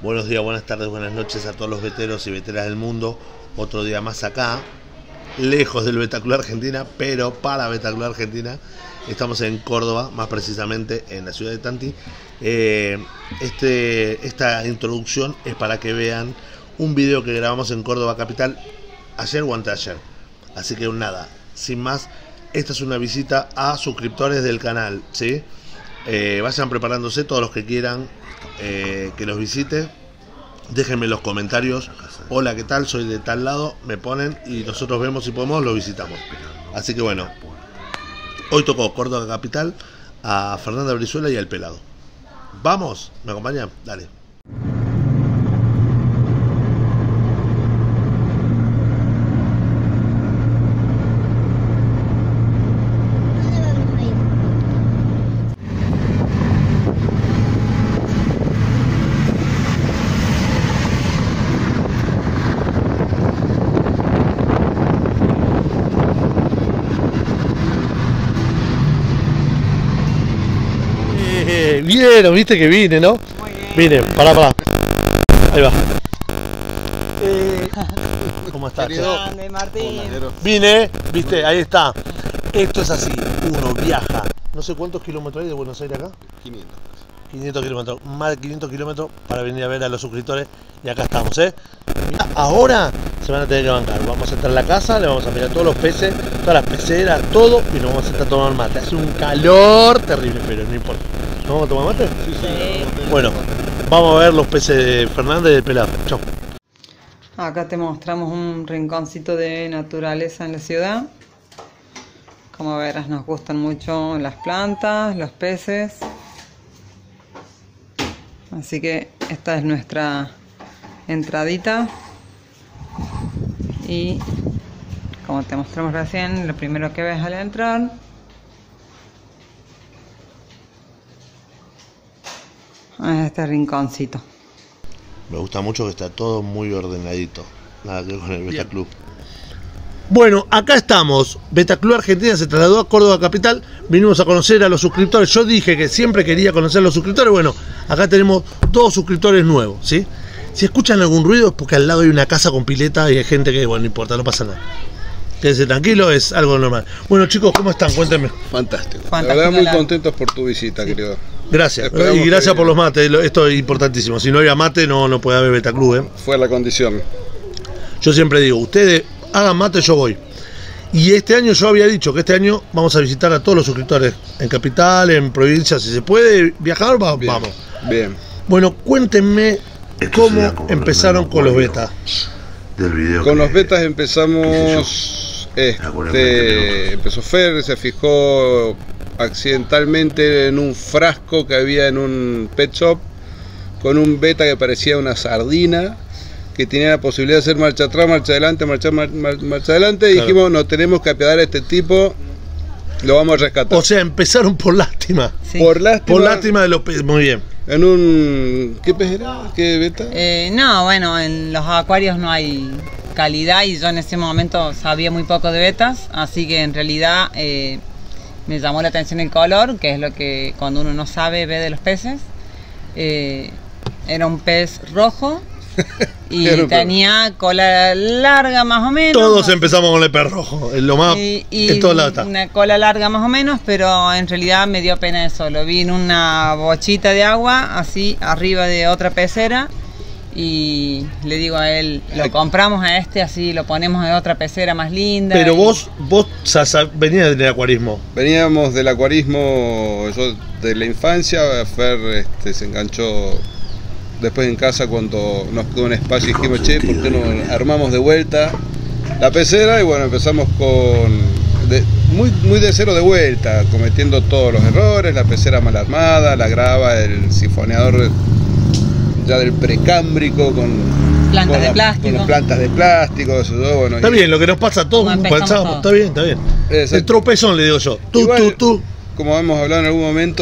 Buenos días, buenas tardes, buenas noches a todos los veteros y veteras del mundo. Otro día más acá, lejos del Beta Club Argentina, pero para Beta Club Argentina. Estamos en Córdoba, más precisamente en la ciudad de Tanti. Esta introducción es para que vean un video que grabamos en Córdoba capital ayer o anteayer. Así que nada, sin más, esta es una visita a suscriptores del canal, ¿sí? Vayan preparándose todos los que quieran que los visite. Déjenme en los comentarios: hola, ¿qué tal? Soy de tal lado, me ponen y nosotros vemos si podemos, lo visitamos. Así que bueno, hoy tocó Córdoba capital a Fernanda Brizuela y al Pelado. Vamos, ¿me acompañan? Dale. Vieron, viste que vine, ¿no? Muy bien. Vine, pará. Ahí va. ¿Cómo estás? Grande, Martín. Vine, viste, ahí está. Esto es así, uno viaja. No sé cuántos kilómetros hay de Buenos Aires acá. 500 kilómetros, más de 500 kilómetros para venir a ver a los suscriptores. Y acá estamos, Mirá, ahora se van a tener que bancar. Vamos a entrar a la casa, le vamos a mirar todos los peces, todas las peceras, todo. Y nos vamos a estar tomando mate. Hace un calor terrible, pero no importa. ¿Nos vamos a tomar mate? Sí. Bueno, vamos a ver los peces de Fernández y del Pelado. Chau. Acá te mostramos un rinconcito de naturaleza en la ciudad. Como verás, nos gustan mucho las plantas, los peces. Así que esta es nuestra entradita. Y como te mostramos recién, lo primero que ves al entrar es este rinconcito. Me gusta mucho que está todo muy ordenadito. Nada que ver con el Beta Club. Bueno, acá estamos. Beta Club Argentina se trasladó a Córdoba capital. Vinimos a conocer a los suscriptores. Yo dije que siempre quería conocer a los suscriptores. Bueno, acá tenemos 2 suscriptores nuevos, ¿sí? Si escuchan algún ruido es porque al lado hay una casa con pileta y hay gente que, bueno, no importa, no pasa nada. Quédense tranquilo, es algo normal. Bueno, chicos, ¿cómo están? Cuéntenme. Fantástico. Fantástico, La verdad, muy la- contentos por tu visita, querido. Gracias. Esperamos Y gracias que- por los mates. Esto es importantísimo. Si no había mate, no puede haber Beta Club, Fue la condición. Yo siempre digo, ustedes hagan mate, yo voy. Y este año yo había dicho que este año vamos a visitar a todos los suscriptores. En capital, en provincia, si se puede viajar, Bien, vamos. Bien. Bueno, cuéntenme cómo empezaron con los betas. Del video Con que- los betas empezamos. Empezó Fer, se fijó accidentalmente en un frasco que había en un pet shop con un beta que parecía una sardina, que tenía la posibilidad de hacer marcha atrás, marcha adelante, marcha adelante. Y Claro. dijimos, no tenemos que apiadar a este tipo, lo vamos a rescatar. O sea, empezaron por lástima. Sí. Por lástima, De los peces. Muy bien. en un... ¿Qué pez era? ¿Qué beta? No, bueno, en los acuarios no hay calidad y yo en ese momento sabía muy poco de betas, así que en realidad me llamó la atención el color, que es lo que cuando uno no sabe ve de los peces. Era un pez rojo y Era un pez. tenía cola larga más o menos. Todos empezamos con el perro rojo. Es lo más. Y En todos lados está. una cola larga más o menos, pero en realidad me dio pena eso. Lo vi en una bochita de agua, así arriba de otra pecera. Y le digo a él, lo compramos a este, así lo ponemos en otra pecera más linda. Pero y- vos venías del acuarismo. Veníamos del acuarismo, yo de la infancia. Fer se enganchó después en casa cuando nos quedó un espacio y dijimos, che, ¿por qué no armamos de vuelta la pecera? Y bueno, empezamos muy de cero de vuelta, cometiendo todos los errores, la pecera mal armada, la grava, el sifoneador ya del precámbrico con Plantas de plástico. con las plantas de plástico, eso, bueno, Está bien, lo que nos pasa a todos Como cuando empezamos pensamos. todos. Está bien. Exacto. El tropezón, le digo yo. Igual, Tú. Como hemos hablado en algún momento,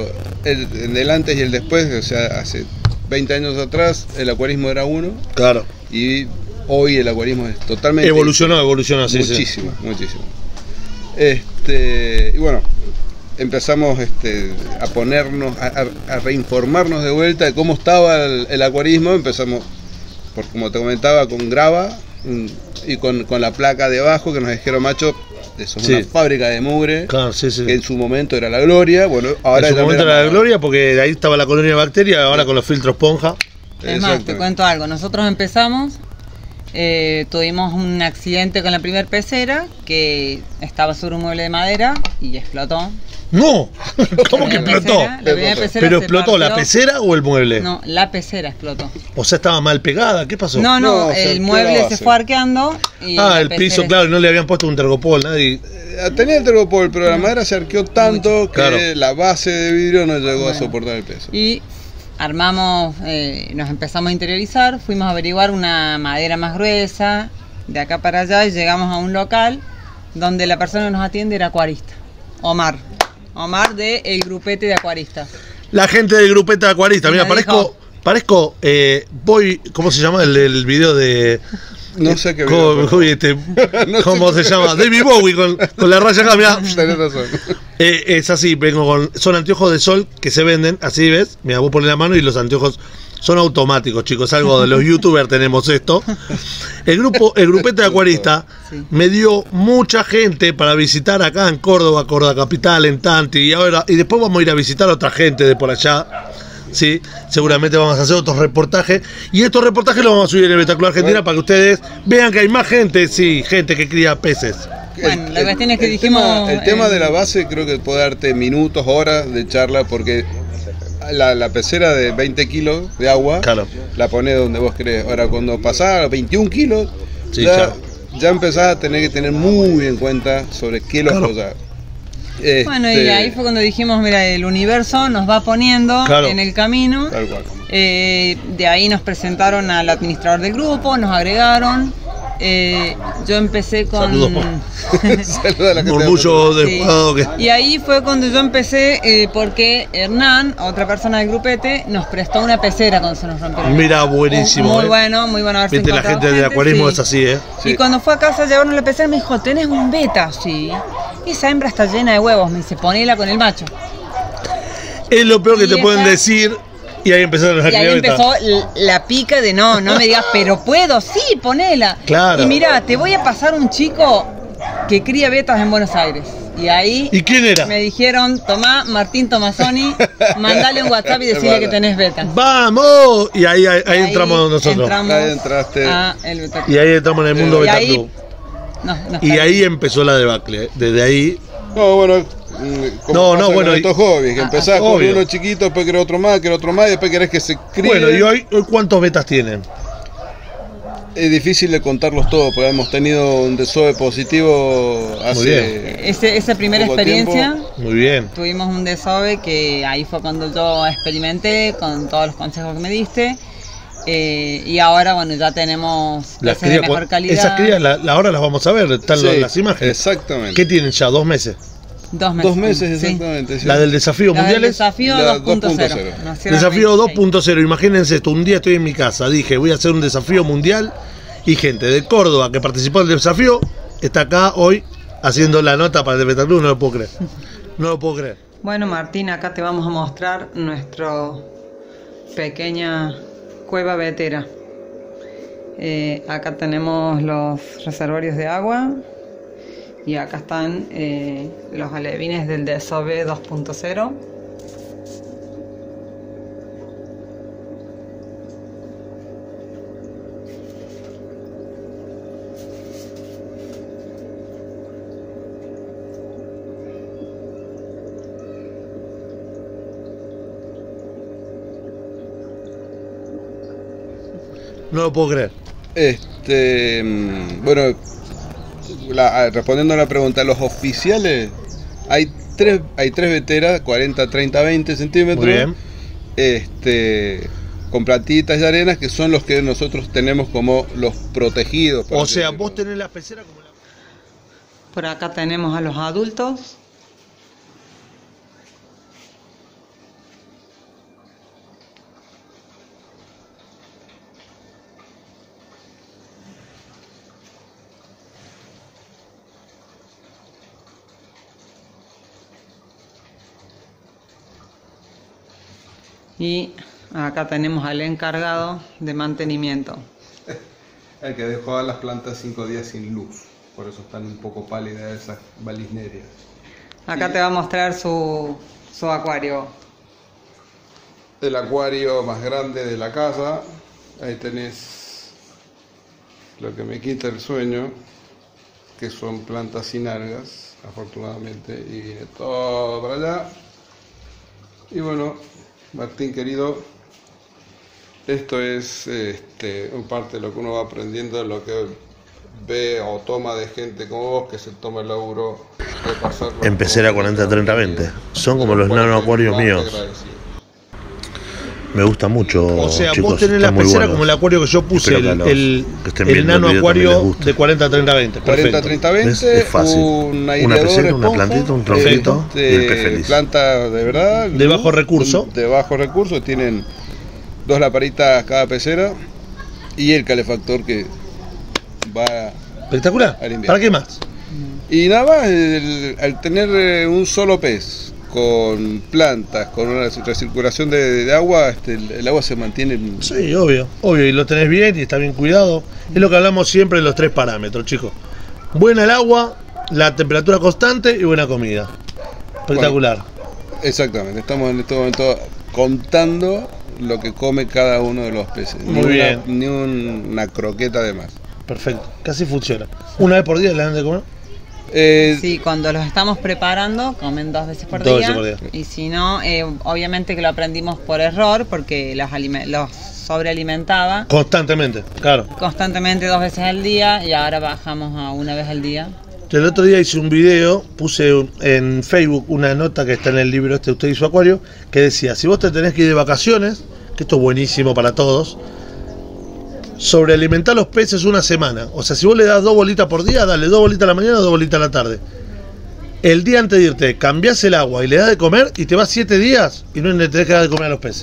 el antes y el después, o sea, hace 20 años atrás el acuarismo era uno Claro. y hoy el acuarismo es totalmente Evolucionó, sí. muchísimo. Y bueno, empezamos a ponernos, a reinformarnos de vuelta de cómo estaba el acuarismo. Empezamos, como te comentaba, con grava y con la placa debajo que nos dijeron, macho, eso es una fábrica de mugre, claro, sí. que en su momento era la gloria. Bueno, ahora en su momento era la gloria porque ahí estaba la colonia de bacterias, ahora con los filtros esponja. Es más, te cuento algo, nosotros empezamos, tuvimos un accidente con la primer pecera que estaba sobre un mueble de madera y explotó. ¡No! ¿Cómo que explotó? ¿Pero explotó la pecera o el mueble? No, la pecera explotó. O sea, estaba mal pegada, ¿qué pasó? No, el mueble se fue arqueando y el piso, claro, no le habían puesto un tergopol, nadie. Tenía el tergopol, pero la madera se arqueó tanto que la base de vidrio no llegó a soportar el peso. Y armamos, nos empezamos a interiorizar, fuimos a averiguar una madera más gruesa, de acá para allá, y llegamos a un local donde la persona que nos atiende era acuarista, Omar de El Grupete de Acuaristas. La gente del Grupete de Acuaristas, mira, parezco, ¿cómo se llama el video de...? No sé qué video. ¿Cómo se llama? David Bowie con la raya acá, mirá. Tenés razón. Es así, son anteojos de sol que se venden, así ves, mira, vos pones la mano y los anteojos son automáticos, chicos, algo de los youtubers tenemos esto. El Grupete de Acuaristas me dio mucha gente para visitar acá en Córdoba Capital, en Tanti, y después vamos a ir a visitar a otra gente de por allá. Sí, seguramente vamos a hacer otros reportajes y estos reportajes los vamos a subir en el Betacular Argentina para que ustedes vean que hay más gente, gente que cría peces. Bueno, la cuestión es que dijimos... El tema de la base creo que puede darte minutos, horas de charla, porque la pecera de 20 kilos de agua, la pones donde vos querés. Ahora, cuando pasás a 21 kilos, ya empezás a tener que tener muy en cuenta sobre qué los apoyar. Bueno, y ahí fue cuando dijimos, mira, el universo nos va poniendo en el camino. Tal cual. De ahí nos presentaron al administrador del grupo, nos agregaron. Yo empecé con... Saludos a la orgullo de Y ahí fue cuando yo empecé, porque Hernán, otra persona del grupete, nos prestó una pecera cuando se nos rompió. Mira, buenísimo. Muy bueno. Viste, la gente de acuarismo es así, Y cuando fue a casa a llevarnos la pecera, me dijo, ¿tenés un beta? Sí. Y esa hembra está llena de huevos, me dice, ponela con el macho. Es lo peor que te pueden decir. Y ahí empezaron a Y ahí empezó la pica de no me digas, pero puedo, sí, ponela. Claro. Y mira, te voy a pasar un chico que cría betas en Buenos Aires. Y ahí ¿Y quién era? Me dijeron, tomá, Martín Tomasoni, mandale un WhatsApp y decirle que tenés betas. ¡Vamos! Y ahí entramos nosotros. Ahí entraste. Y ahí entramos en el mundo Beta Club. Y ahí ahí empezó la debacle. Desde ahí... No, bueno... bueno, estos hobbies, que empezás con uno chiquito, después querés otro más, y después querés que se críe. Bueno, ¿y hoy cuántos betas tienen? Es difícil de contarlos todos, porque hemos tenido un desove positivo hace... Esa primera experiencia, muy bien. Tuvimos un desove que ahí fue cuando yo experimenté con todos los consejos que me diste. Y ahora, bueno, ya tenemos las peces de mejor calidad. Esas crías ahora las vamos a ver, están las imágenes. Exactamente. ¿Qué tienen ya? ¿2 meses? 2 meses. 2 meses, exactamente. Sí. La del desafío mundial. Desafío 2.0. Desafío 2.0. Imagínense esto, un día estoy en mi casa, dije, voy a hacer un desafío mundial y gente de Córdoba que participó del desafío está acá hoy haciendo la nota para el Beta Club, no lo puedo creer. No lo puedo creer. Bueno, Martín, acá te vamos a mostrar nuestra pequeña cueva betera. Acá tenemos los reservorios de agua. Y acá están los alevines del desove 2.0. No lo puedo creer. Bueno, respondiendo a la pregunta, los oficiales, hay tres veteras, 40, 30, 20 centímetros. Muy bien. Con plantitas y arenas, que son los que nosotros tenemos como los protegidos. O sea, vos tenés la pecera como la... Por acá tenemos a los adultos. Y acá tenemos al encargado de mantenimiento. El que dejó a las plantas 5 días sin luz, por eso están un poco pálidas esas balisnerias. Acá te va a mostrar su acuario. El acuario más grande de la casa. Ahí tenés lo que me quita el sueño, que son plantas sin algas, afortunadamente, y viene todo para allá. Y bueno, Martín querido, esto es un parte de lo que uno va aprendiendo, lo que ve o toma de gente como vos, que se toma el laburo de pasar. Empecé a 40-30-20. Son como los nano acuarios míos. Me gusta mucho. O sea, chicos, vos tenés la pecera como el acuario que yo puse, el nano acuario de 40-30-20. 40-30-20, es fácil. Un Una pecera, una plantita, un tronquito y el pez feliz. Planta de verdad. De bajo recurso. De bajo recurso, tienen 2 lamparitas cada pecera y el calefactor que va espectacular. ¿Para qué más? Y nada más, al tener un solo pez con plantas, con una recirculación de agua, el agua se mantiene. Sí, obvio, y lo tenés bien y está bien cuidado. Es lo que hablamos siempre de los 3 parámetros, chicos. Buena el agua, la temperatura constante y buena comida. Espectacular. Bueno, exactamente, estamos en este momento contando lo que come cada uno de los peces. Muy bien. Ni una croqueta de más. Perfecto, casi funciona. ¿Una vez por día le dan de comer? Sí, cuando los estamos preparando, comen 2 veces por día. Y si no, obviamente que lo aprendimos por error, porque los sobrealimentaba. Constantemente, claro. Constantemente 2 veces al día, y ahora bajamos a 1 vez al día. El otro día hice un video, puse en Facebook una nota que está en el libro Usted y su acuario, que decía, si vos te tenés que ir de vacaciones, que esto es buenísimo para todos, sobrealimentar los peces una semana. O sea, si vos le das 2 bolitas por día, dale 2 bolitas a la mañana, 2 bolitas a la tarde. El día antes de irte, cambiás el agua y le das de comer y te vas 7 días y no le tenés que dar de comer a los peces.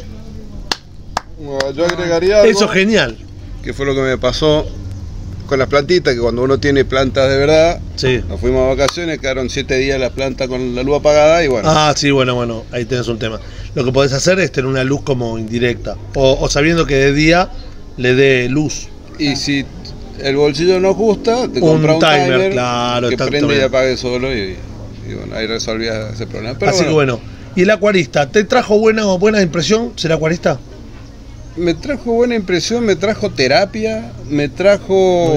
Bueno, yo agregaría algo. Eso es genial. Que fue lo que me pasó con las plantitas, que cuando uno tiene plantas de verdad, sí. Nos fuimos a vacaciones, quedaron 7 días las plantas con la luz apagada y bueno. Ah, sí, bueno, ahí tenés un tema. Lo que podés hacer es tener una luz como indirecta, o sabiendo que de día le dé luz. Y si el bolsillo no ajusta, te compras un timer, claro, que prende y apague solo y bueno, ahí resolvías ese problema. Pero así que bueno, ¿y el acuarista? ¿Te trajo buena impresión ser acuarista? Me trajo buena impresión, me trajo terapia, me trajo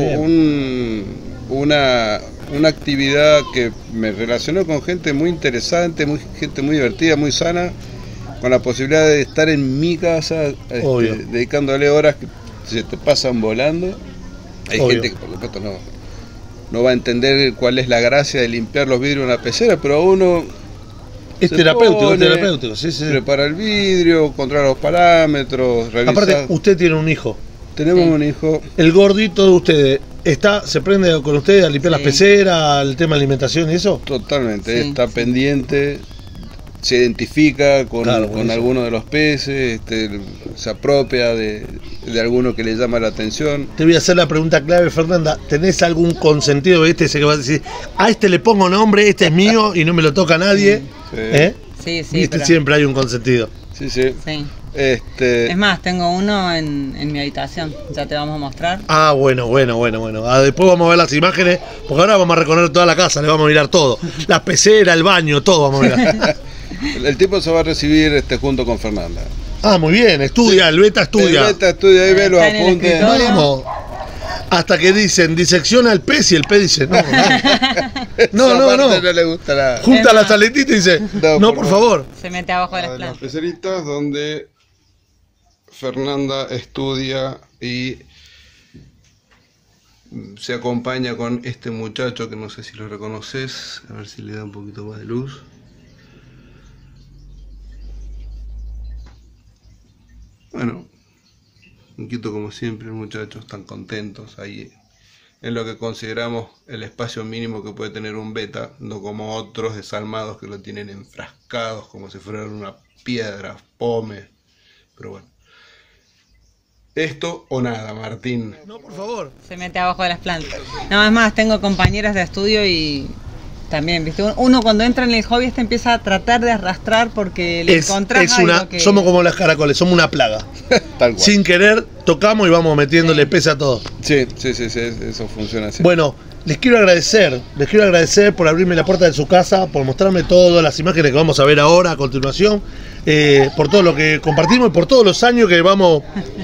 una actividad que me relacionó con gente muy interesante, gente muy divertida, muy sana, con la posibilidad de estar en mi casa dedicándole horas que se te pasan volando. Hay gente que por supuesto no va a entender cuál es la gracia de limpiar los vidrios de una pecera, pero uno es terapéutico, sí. Prepara el vidrio, controla los parámetros, revisa. Aparte, usted tiene un hijo. Tenemos un hijo. El gordito de ustedes, ¿se prende con ustedes a limpiar las peceras, el tema de alimentación y eso? Totalmente, está pendiente, se identifica con alguno de los peces, se apropia de alguno que le llama la atención. Te voy a hacer la pregunta clave, Fernanda. ¿Tenés algún consentido de ese que vas a decir, a este le pongo nombre, este es mío y no me lo toca nadie? Sí. ¿Viste? Siempre hay un consentido. Sí. Es más, tengo uno en mi habitación, ya te vamos a mostrar. Ah, bueno. Después vamos a ver las imágenes, porque ahora vamos a recorrer toda la casa, le vamos a mirar todo. La pecera, el baño, todo vamos a mirar. El tipo se va a recibir junto con Fernanda. Ah, muy bien, el beta estudia. Ahí ve los apuntes. Vamos. Hasta que dicen, disecciona el pez y el pez dice, no. No le gusta nada. Junta las aletitas y dice, no, por favor. Se mete abajo de las plantas. Las peceritas donde Fernanda estudia y se acompaña con este muchacho que no sé si lo reconoces, a ver si le da un poquito más de luz. Bueno, inquieto como siempre, muchachos, están contentos ahí en lo que consideramos el espacio mínimo que puede tener un beta, no como otros desalmados que lo tienen enfrascados como si fueran una piedra, pome, pero bueno. ¿Esto o nada, Martín? No, por favor. Se mete abajo de las plantas. No, es más, tengo compañeras de estudio y también, ¿viste? Uno cuando entra en el hobby empieza a tratar de arrastrar porque le encontrás algo que... Somos como las caracoles, somos una plaga. Tal cual. Sin querer, tocamos y vamos metiéndole pese a todo. Sí, eso funciona así. Bueno, les quiero agradecer por abrirme la puerta de su casa, por mostrarme todas las imágenes que vamos a ver ahora a continuación, por todo lo que compartimos y por todos los años que vamos...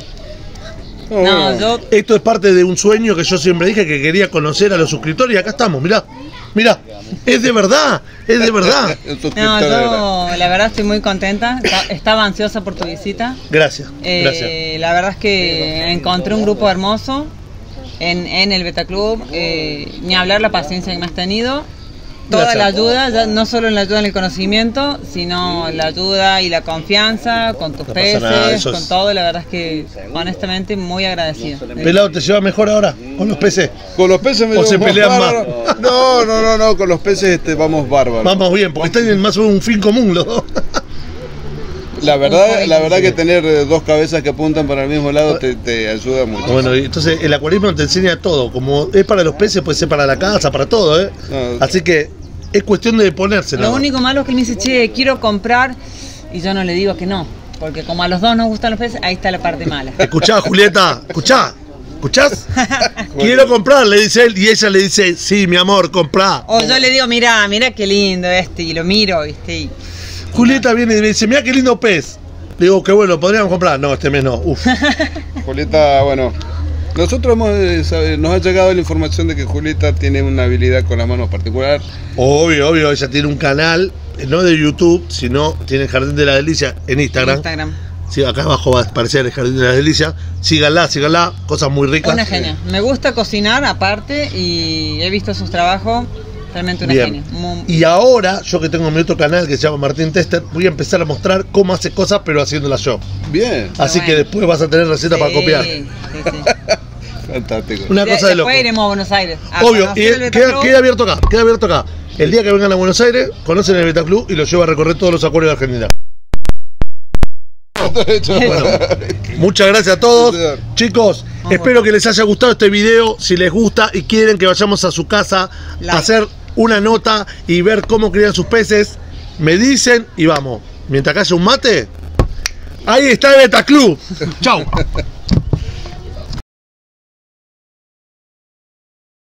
Esto es parte de un sueño que yo siempre dije que quería conocer a los suscriptores y acá estamos, mirá, es de verdad. No, yo la verdad estoy muy contenta, estaba ansiosa por tu visita. Gracias. La verdad es que encontré un grupo hermoso en el Beta Club, ni hablar la paciencia que me has tenido. Toda la ayuda, ya no solo la ayuda en el conocimiento, sino la ayuda y la confianza con tus peces, con todo. La verdad es que honestamente muy agradecido. ¿Pelado te lleva mejor ahora con los peces? Con los peces me ¿O se pelean más? No, con los peces vamos bárbaros. Vamos bien, porque están en más o menos un fin común los dos. La verdad que tener dos cabezas que apuntan para el mismo lado te ayuda mucho. Bueno, entonces el acuarismo te enseña todo, como es para los peces, puede ser para la casa, para todo, ¿eh? Así que es cuestión de ponérselo. Lo único malo es que él me dice, che, quiero comprar, y yo no le digo que no, porque como a los dos nos gustan los peces, ahí está la parte mala. Escuchá, Julieta, ¿escuchás? Quiero comprar, le dice él, y ella le dice, sí, mi amor, comprá. O yo le digo, mirá qué lindo y lo miro, ¿viste? Y Julieta viene y me dice, mirá qué lindo pez. Le digo, qué bueno, podríamos comprar. No, este mes no. Uf. Julieta, bueno, nosotros nos ha llegado la información de que Julieta tiene una habilidad con las manos particular. Obvio, ella tiene un canal, no de YouTube, sino tiene el Jardín de la Delicia en Instagram. Sí, acá abajo va a aparecer el Jardín de la Delicia. Síganla, cosas muy ricas. Una genia. Me gusta cocinar aparte y he visto sus trabajos. Realmente una genia. Y ahora, yo que tengo mi otro canal que se llama Martín Tester, voy a empezar a mostrar cómo hace cosas, pero haciéndolas yo. Bien. Así que después vas a tener recetas para copiar. Sí. Fantástico. Una cosa de loco. Después iremos a Buenos Aires. Obvio, y queda abierto acá. El día que vengan a Buenos Aires, conocen el Beta Club y los llevo a recorrer todos los acuarios de Argentina. Bueno, muchas gracias a todos. Chicos, espero que les haya gustado este video. Si les gusta y quieren que vayamos a su casa a hacer una nota y ver cómo crían sus peces, me dicen y vamos. Mientras que haya un mate, ahí está el Beta Club. Chau.